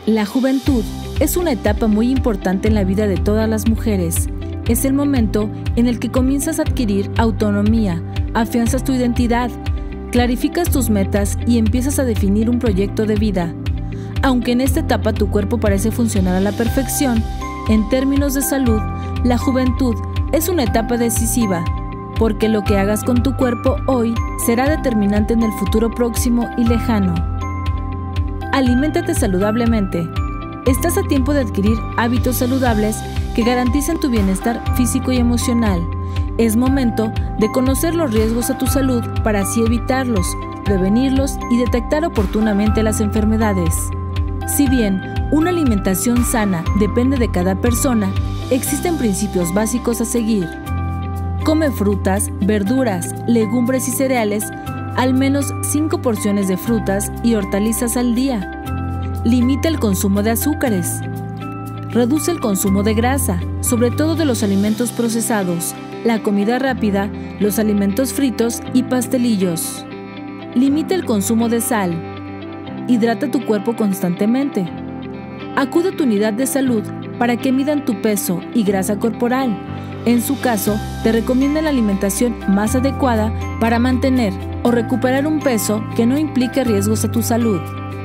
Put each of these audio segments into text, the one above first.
La juventud es una etapa muy importante en la vida de todas las mujeres. Es el momento en el que comienzas a adquirir autonomía, afianzas tu identidad, clarificas tus metas y empiezas a definir un proyecto de vida. Aunque en esta etapa tu cuerpo parece funcionar a la perfección, en términos de salud, la juventud es una etapa decisiva, porque lo que hagas con tu cuerpo hoy será determinante en el futuro próximo y lejano. Aliméntate saludablemente. Estás a tiempo de adquirir hábitos saludables que garanticen tu bienestar físico y emocional. Es momento de conocer los riesgos a tu salud para así evitarlos, prevenirlos y detectar oportunamente las enfermedades. Si bien una alimentación sana depende de cada persona, existen principios básicos a seguir. Come frutas, verduras, legumbres y cereales, al menos 5 porciones de frutas y hortalizas al día. Limita el consumo de azúcares. Reduce el consumo de grasa, sobre todo de los alimentos procesados, la comida rápida, los alimentos fritos y pastelillos. Limita el consumo de sal. Hidrata tu cuerpo constantemente. Acude a tu unidad de salud para que midan tu peso y grasa corporal. En su caso, te recomiendan la alimentación más adecuada para mantener o recuperar un peso que no implique riesgos a tu salud.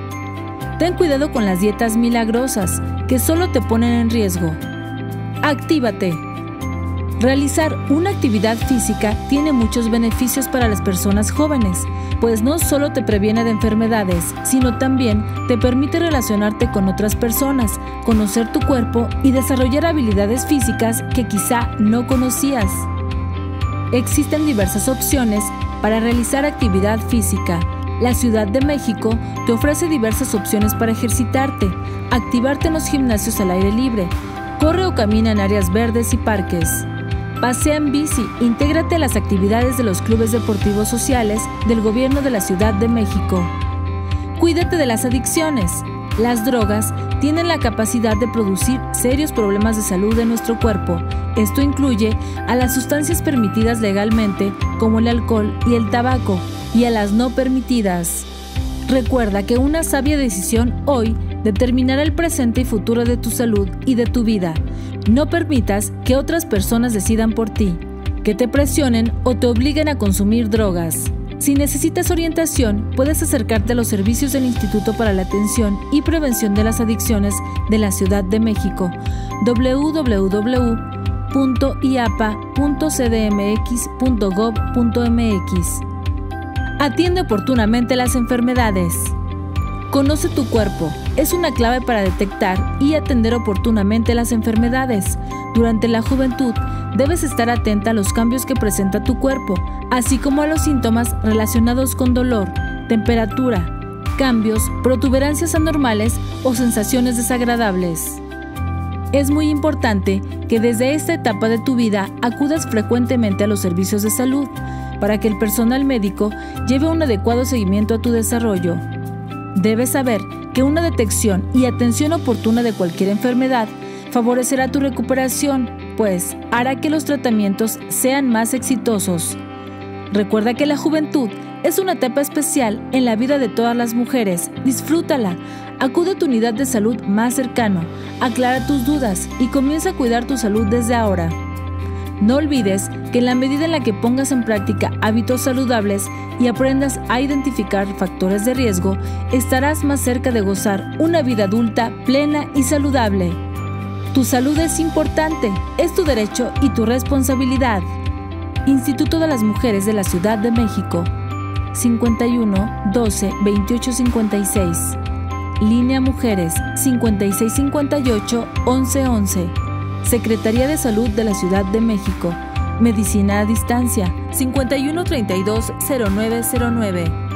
Ten cuidado con las dietas milagrosas, que solo te ponen en riesgo. Actívate. Realizar una actividad física tiene muchos beneficios para las personas jóvenes, pues no solo te previene de enfermedades, sino también te permite relacionarte con otras personas, conocer tu cuerpo y desarrollar habilidades físicas que quizá no conocías. Existen diversas opciones para realizar actividad física. La Ciudad de México te ofrece diversas opciones para ejercitarte, activarte en los gimnasios al aire libre, corre o camina en áreas verdes y parques. Pasea en bici, intégrate a las actividades de los clubes deportivos sociales del Gobierno de la Ciudad de México. Cuídate de las adicciones. Las drogas tienen la capacidad de producir serios problemas de salud en nuestro cuerpo. Esto incluye a las sustancias permitidas legalmente, como el alcohol y el tabaco, y a las no permitidas. Recuerda que una sabia decisión hoy determinará el presente y futuro de tu salud y de tu vida. No permitas que otras personas decidan por ti, que te presionen o te obliguen a consumir drogas. Si necesitas orientación, puedes acercarte a los servicios del Instituto para la Atención y Prevención de las Adicciones de la Ciudad de México, www.iapa.cdmx.gov.mx. Atiende oportunamente las enfermedades. Conoce tu cuerpo. Es una clave para detectar y atender oportunamente las enfermedades. Durante la juventud, debes estar atenta a los cambios que presenta tu cuerpo, así como a los síntomas relacionados con dolor, temperatura, cambios, protuberancias anormales o sensaciones desagradables. Es muy importante que desde esta etapa de tu vida acudas frecuentemente a los servicios de salud para que el personal médico lleve un adecuado seguimiento a tu desarrollo. Debes saber que una detección y atención oportuna de cualquier enfermedad favorecerá tu recuperación, pues hará que los tratamientos sean más exitosos. Recuerda que la juventud es una etapa especial en la vida de todas las mujeres. Disfrútala. Acude a tu unidad de salud más cercano, aclara tus dudas y comienza a cuidar tu salud desde ahora. No olvides que en la medida en la que pongas en práctica hábitos saludables y aprendas a identificar factores de riesgo, estarás más cerca de gozar una vida adulta plena y saludable. Tu salud es importante, es tu derecho y tu responsabilidad. Instituto de las Mujeres de la Ciudad de México, 51 12 28 56. Línea Mujeres, 56 58 11 11. Secretaría de Salud de la Ciudad de México. Medicina a distancia, 51 32 0909.